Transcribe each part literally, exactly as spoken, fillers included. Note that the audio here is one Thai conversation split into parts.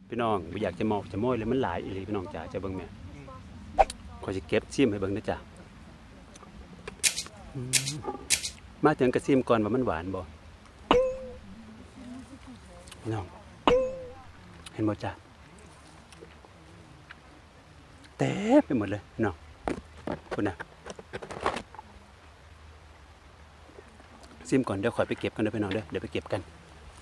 พี่น้องไม่อยากจะมองจะม้อยเลยมันหลายอีหลีพี่น้องจ๋าจะเบิ่งแม่ขอจะเก็บซิมให้เบิ่งนะจ๊ะมาถึงกระซิมก่อนว่ามันหวานบ่พี่น้องเห็นบ่จ๊ะเต็มไปหมดเลยพี่น้องคุณนะซิมก่อนเดี๋ยวขอไปเก็บกันเด้อพี่น้องเด้อเดี๋ยวไปเก็บกัน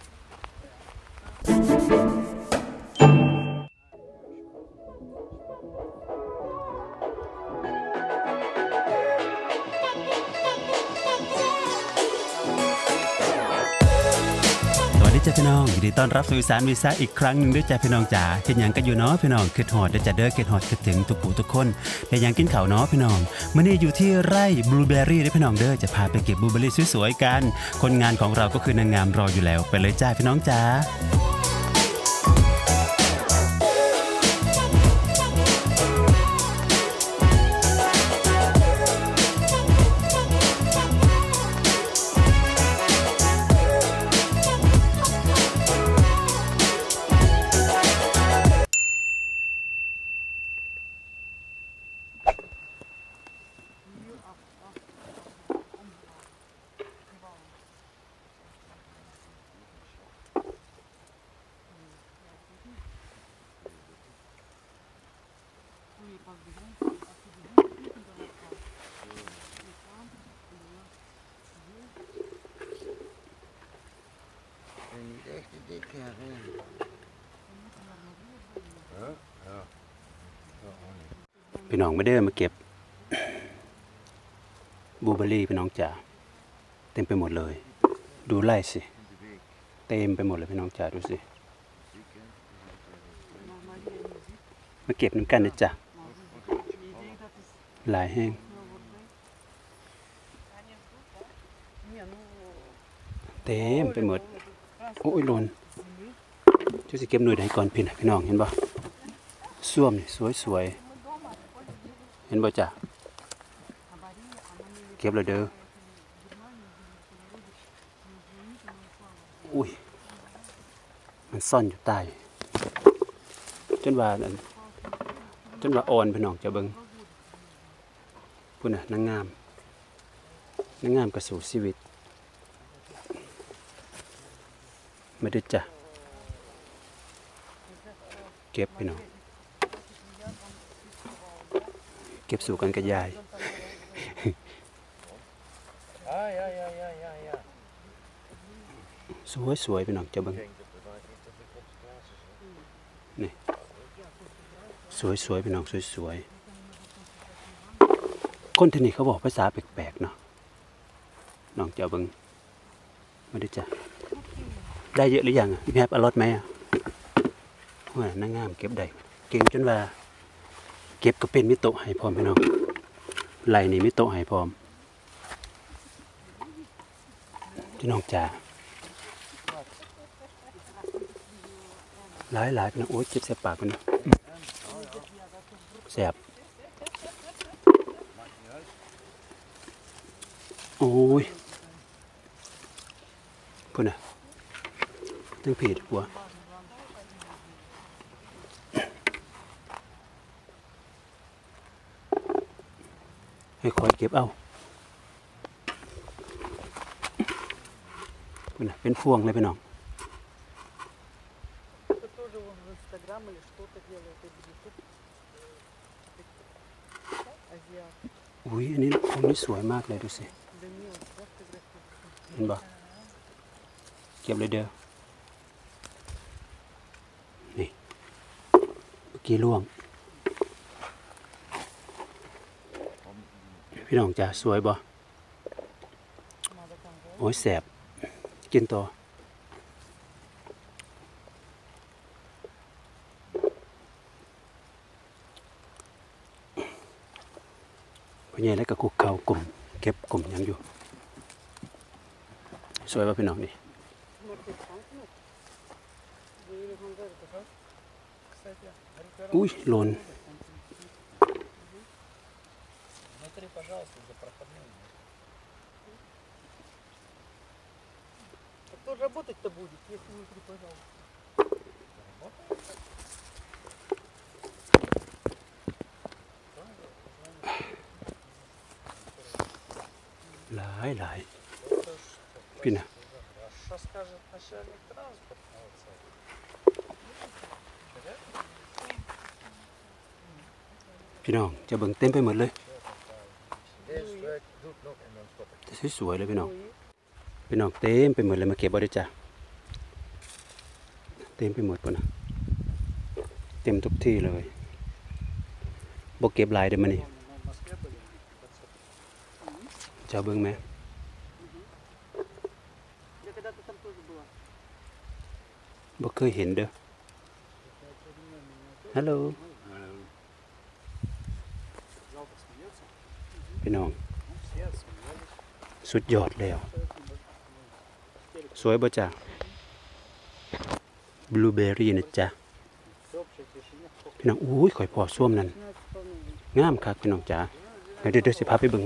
จ้าพี่น้องยินดีต้อนรับสู่อีสานวีซ่าอีกครั้งหนึ่งด้วยจ้าพี่น้องจ๋าเห็นอย่างกันอยู่เนาะพี่น้องคิดหอดได้จ้าเด้อคิดหอดคิดถึงทุกผู้ทุกคนแต่อย่างกินข้าวเนาะพี่น้องมื่อนี้อยู่ที่ไร่บลูเบอร์รี่ด้วยพี่น้องเด้อจะพาไปเก็บบลูเบอร์รี่สวยๆกันคนงานของเราก็คือนางงามรออยู่แล้วไปเลยจ้าพี่น้องจ๋าพี่น้องไม่ได้มาเก็บบลูเบอร์รี่พี่น้องจ๋าเต็มไปหมดเลยดูไล่สิเต็มไปหมดเลยพี่น้องจ๋าดูสิมาเก็บน้ำกันนะจ๊ะหลายแห้งเต็มไปหมดโอ้ยหล่นจะสิเก็บหน่วยไหนก่อนพี่นะพี่น้องเห็นบ่ส้วมนี่สวยๆเห็นบ่จ๊ะเก็บเลยเด้ออุ้ยมันซ่อนอยู่ใต้จนว่าจนว่าอ่อนพี่น้องจะเบิ่งพุ่นน่ะนางงามนางงามกระสู่ชีวิตมาดูจ้ะเก็บพี่น้องเก็บสู่กันกับยายสวยสวยพี่น้องจะเบิ่งนี่สวยสวยพี่น้องสวยสวยคนที่นี่เขาบอกภาษาแปลกๆเนาะน้องจะเบิ่งมาดูจ้ะได้เยอะหรือยังพี่แฮปอรรถไหมอ่ะว่านางงามเก็บได้เก่งจนว่าเก็บก็เป็นมิโตะให้พร้อมพี่น้องไหลนี่มิโตะให้พร้อมพี่น้องจ๋าหลายหลายพี่น้องโอ้ยเจ็บแสบปากพี่น้องแสบโอ้ยพูดนะตั้งผิดหัวให้คอยเก็บเอาพูดนะเป็นพวงเลยพี่น้องอุ้ยอันนี้พวงนี้สวยมากเลยดูสิเห็นบ่เก็บเลยเด้อนี่เมื่อกี้ล่วงพี่น้องจ๋าสวยบ่โอ้ยแสบกินต่อพอใหญ่แล้วก็คุกเข่ากลุ่มเก็บกลุ่มยังอยู่สวยป่ะพี่น้องนี่อุ้ยหล่น Кто работать-то будет, если внутри, пожалуйста? ายหลายพี่นะพี่น้องจะเบิ่งเต็มไปหมดเลยสวยๆเลยพี่น้องพี่น้องเต็มไปหมดเลยมาเก็บเอาได้จ้ะเต็มไปหมดปุ่นนะเต็มทุกที่เลยบ่เก็บลายเดี๋ยวมันนี่จะเบิ่งไหมบ่เคยเห็นเด้อฮัลโหลพี่น้องสุดยอดแล้วสวยบ่จ้ะบลูเบอรี่นะจ๊ะพี่น้องอุ้ยข่อยพอส้วมนั่นงามคักพี่น้องจ๋าเดี๋ยวเดี๋ยวสิพาไปเบิ่ง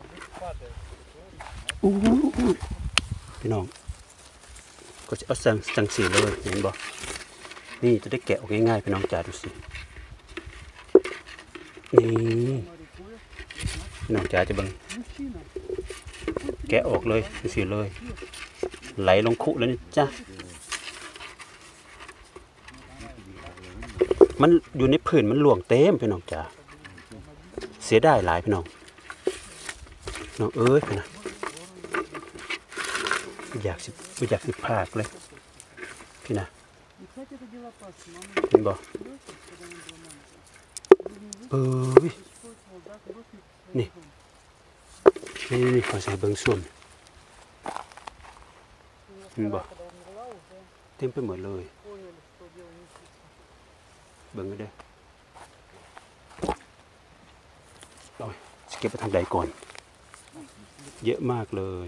อู้พี่น้องก็จะเอาสังสังสีเลยเห็นบ่นี่จะได้แกะออกง่ายๆพี่น้องจ๋าดูสินี่พี่น้องจ๋าจะเบิ่งแกะออกเลยสีเลยไหลลงคุแล้วนี่จ้ะมันอยู่ในผืนมันหลวงเต็มพี่น้องจ๋าเสียได้หลายพี่น้องน้องเอ้ยพี่นะอยากสิอยากสิพากเลยพี่นะเห็นบ่เอ้ยนี่นี่นี่ขอใส่เบิ้งส่วนเห็นบ่เต็มไปหมดเลยเบิ้งก็ได้เอาเก็บไปทางใดก่อนเยอะมากเลย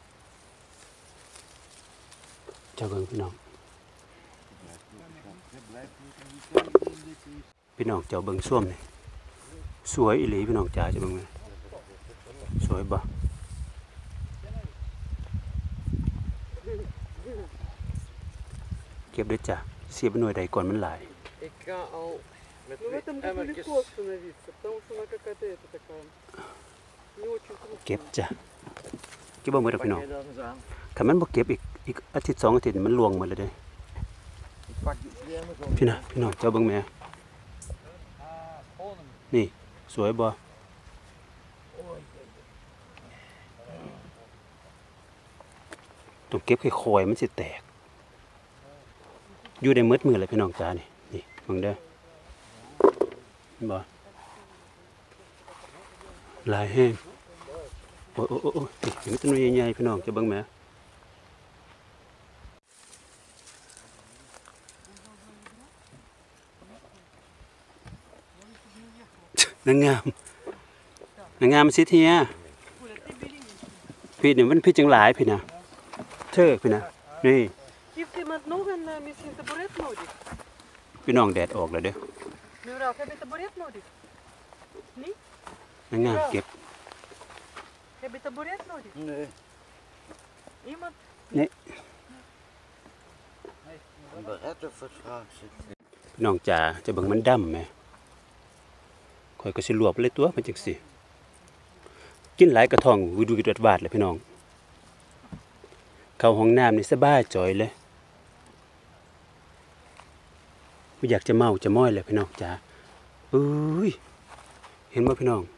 เจ้าเบิ้งพี่น้องพี่น้องเจ้าเบิ้งส้วมนี่สวยอีหลีพี่น้องจ๋าจะเบิ้งไหมสวยบ่เก็บด้วยจ้ะเสียบหน่วยใดก่อนมันหลายเก็บจ้ะเก็บบ่หมดแล้วพี่น้องถ้ามันบ่เก็บอีกอีกอาทิตย์สองอาทิตย์มันลวงหมดเลยเด้พี่นะพี่น้องเจ้าเบิ่งแม่นี่สวยบ่ต้องเก็บค่อยๆมันสิแตกอยู่ได้มืดมือเลยพี่น้องจ๋านี่นี่เบิ่งเด้อบ่ลายแห้งโอ้โอ้โอ้นี่มันต้นใหญ่ๆพี่น้องจะเบิ่งแม่นางงามนางงามสิเทียพี่เนี่ยมันพี่จังหลายพี่นะเธอพี่นะนี่พี่น้องแดดออกเลยเด้อนางงามเก็บนี่พี่น้องจ๋าจะเบิ่งมันดำไหมข่อยก็สิรวบเลยตัวมันจังสิกินหลายกระท่องวิดูวิดวาดเลยพี่น้องเข้าห้องน้ำนี่สบายจ่อยเลยไม่อยากจะเมาจะม้อยเลยพี่น้องจ๋าเอ้ยเห็นบ่พี่น้อง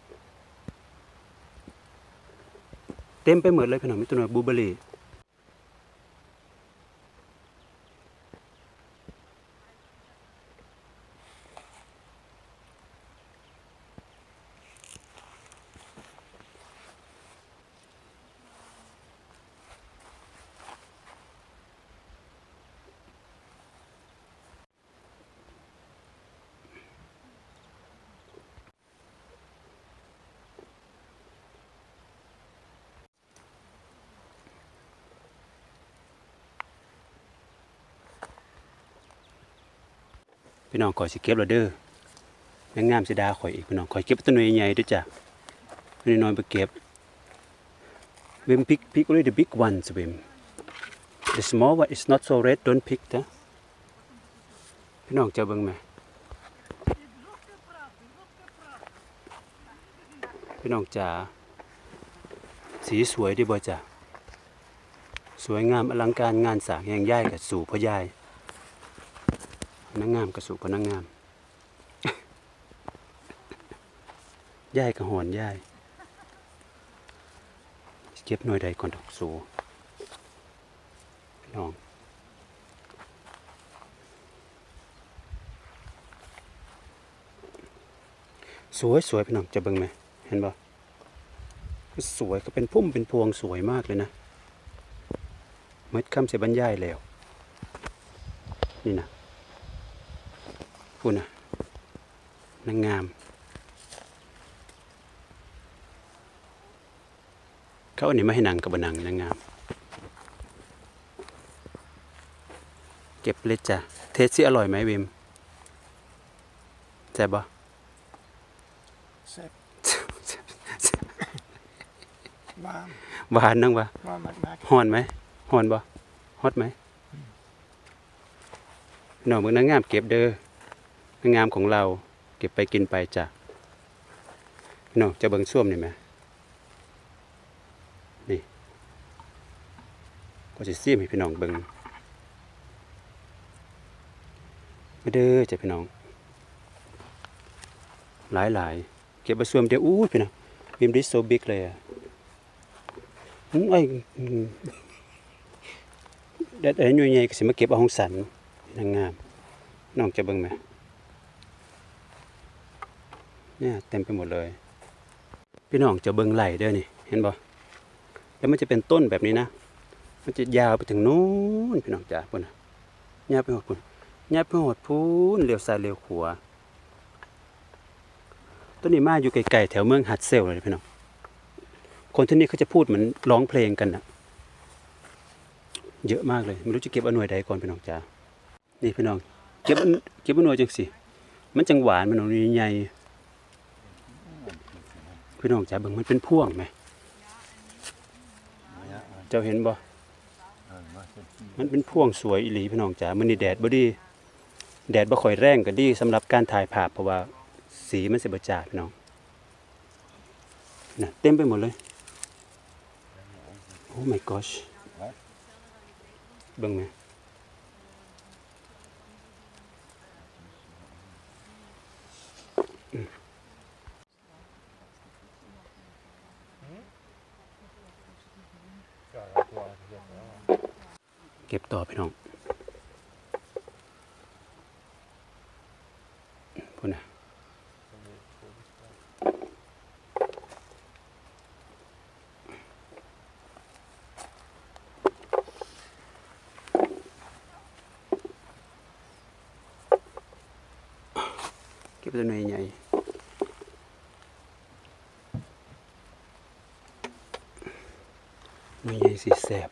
เต็มไปหมดเลยพี่น้องมีตัวหน่อยบลูเบอร์รี่พี่น้องขอสิเก็บแล้วเด้อแมงงามสิดาข่อยอีกพี่น้องข่อยเก็บต้นใหญ่ๆด้วยจ้ะไม่น้อยไปเก็บ Wim pick pick only the big ones Wim the small one is not so red don't pick นะพี่น้องจะเบิ่งไหมพี่น้องจ๋าสีสวยดีบ่จ้ะสวยงามอลังการงานสร้างแห่งย่ายกับสู่พ่อยายนางงามกับสู่พ่อนางงามย่ายกับหอนย่ายเก็บหน่วยใดก่อนดอกสู่น้องสวยสวยพี่น้องจะเบิ่งไหมเห็นบ่สวยก็เป็นพุ่มเป็นพวงสวยมากเลยนะเมื่อคำเสียบรรยายแล้วนี่นะพูดนะนางงามเขาอันนี้มาให้นางกับบนางนางงามเก็บเลยจ้ะเทสซี่อร่อยไหมวิมแซ่บบ่แซ่บหวานหวานนังวะหวานมากๆฮ้อนไหมฮ้อนบ่ฮอตไหมหน่อมึงนางงามเก็บเด้อนางงามของเราเก็บไปกินไปจ้ะหน่อจะเบิ่งส้วมนี่ไหมนี่ก็จะซีมให้พี่น้องเบิ่งมาเด้อจ้ะพี่น้องหลายๆเก็บไปส้วมเดียวอู้พี่น้องวิมดิสโซบิ๊กเลยอ่ะไอ้เด็ดเอ็นอยู่ใหญ่ก็สิมาเก็บเอาของสันนางงามน้องจะเบิ่งไหมเนี่ยเต็มไปหมดเลยพี่น้องจะเบิ่งไหลเด้อนี่เห็นบ่แล้วมันจะเป็นต้นแบบนี้นะมันจะยาวไปถึงนู้นพี่น้องจ๋าพุ่นน่ะยาวไปหมดพุ่นยาวไปหมดพุ่นเลี้ยวซ้ายเลี้ยวขวาต้นนี้มาอยู่ไกลๆแถวเมืองฮัตเซลเลยพี่น้องคนที่นี่เขาจะพูดเหมือนร้องเพลงกันนะเยอะมากเลยไม่รู้จะเก็บเอาหน่วยใดก่อนพี่น้องจ๋านี่พี่น้องเก็บเก็บเอาหน่วยจังสิมันจังหวานมันหน่วยใหญ่พี่น้องจ๋าเบิ่งมันเป็นพ่วงไหมเจ้าเห็นบ่มันเป็นพ่วงสวยอีหลีพี่น้องจ๋ามันนี่แดดบ่ดีแดดบ่ค่อยแรงก็ดีสำหรับการถ่ายภาพเพราะว่าสีมันสิบ่จ้าพี่น้องน่ะเต็มไปหมดเลยโอ้ my gosh เบิ่งไหมเก็บต่อพี่น้องพูดนะเก็บตัวหน่อยใหญ่หน่อยใหญ่สีแสบ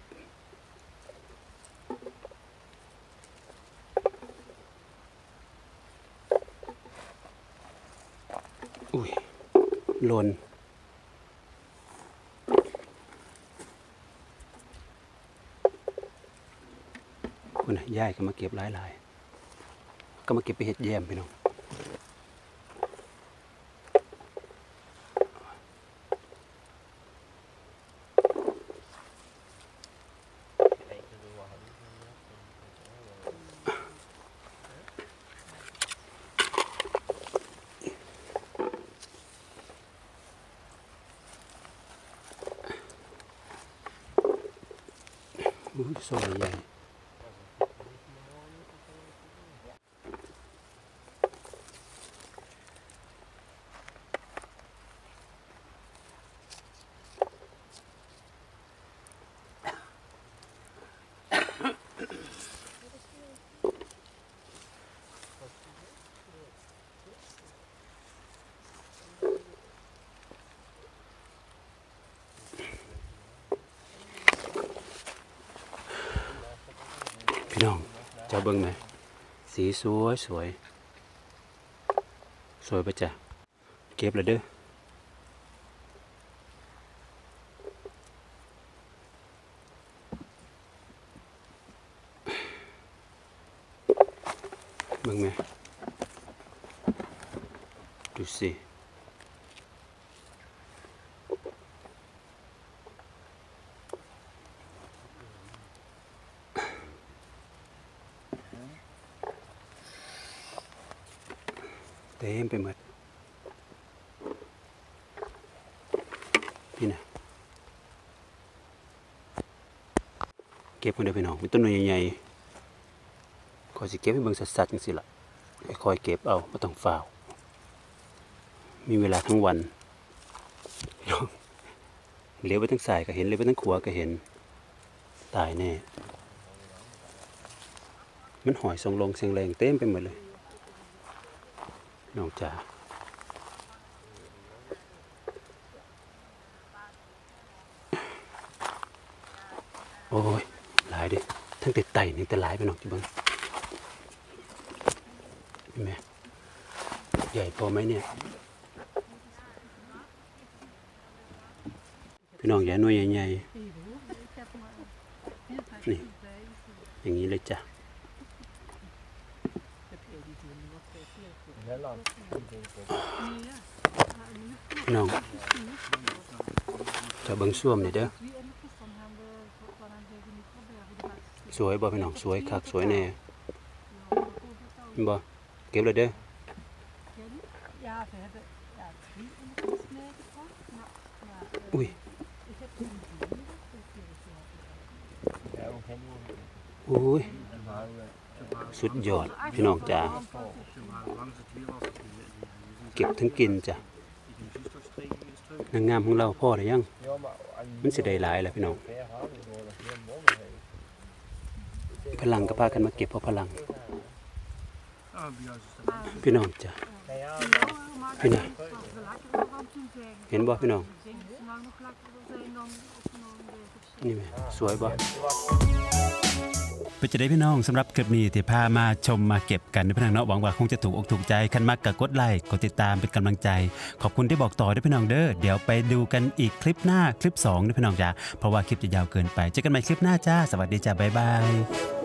อุ้ยหล่นคุณนะย่ายก็มาเก็บหลายๆก็มาเก็บไปเห็ดแยมพี่น้องอุ้ยสวยใหญ่พี่น้องเจ้าเบิ่งไหมสีสวยสวยสวยปะจ๊ะเก็บเลยเด้อเบิ่งไหมดูสิเต็มไปหมดพี่นะเก็บกันเด้อพี่น้องมีต้นใหญ่ๆขอสิเก็บให้เบิ่งสัดๆจังซี่ล่ะค่อยๆเก็บเอาบ่ต้องฝ้าวมีเวลาทั้งวันเลี้ยวไปทั้งสายก็เห็นเลี้ยวไปทั้งขวาก็เห็นตายแน่มันหอยทรงลงเสียงแรงเต็มไปหมดเลยน้องจ๋าโอ้ยหลายดิทั้งแต่ไต่นี่แต่หลายไปน้องจิบังเห็นไหมใหญ่พอไหมเนี่ยพี่น้องอย่าหน่วยใหญ่ๆนี่อย่างนี้เลยจ้ะพี่น้องจะเบิ่งส้วมนี่เด้อสวยบ่พี่น้องสวยคักสวยแน่บ่เก็บเลยเด้ออุ้ยโอ้ยสุดยอดพี่น้องจ๋าเก็บทั้งกินจ้ะนางงามของเราพ่อได้ยังมันสิได้หลายแหละพี่น้องพลังก็พากันมาเก็บเพราะพลังพี่น้องจ้ะพี่น้องเห็นบ่พี่น้องนี่ไหมสวยบ่เป็นจะได้พี่น้องสำหรับคลิปนี้ที่พามาชมมาเก็บกันพี่น้องเนาะหวังว่าคงจะถูกอกถูกใจคันมากก็กดไลค์กดติดตามเป็นกำลังใจขอบคุณที่บอกต่อด้วยพี่น้องเด้อเดี๋ยวไปดูกันอีกคลิปหน้าคลิปสองด้วยพี่น้องจ้าเพราะว่าคลิปจะยาวเกินไปเจอกันใหม่คลิปหน้าจ้าสวัสดีจ้าบ๊ายบาย